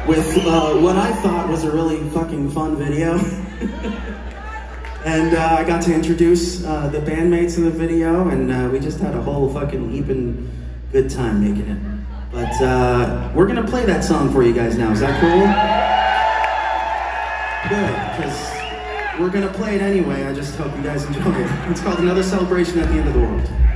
with what I thought was a really fucking fun video. And I got to introduce the bandmates in the video, and we just had a whole fucking heaping good time making it. But we're gonna play that song for you guys now. Is that cool? Good, because we're gonna play it anyway. I just hope you guys enjoy it. It's called Another Celebration at the End of the World.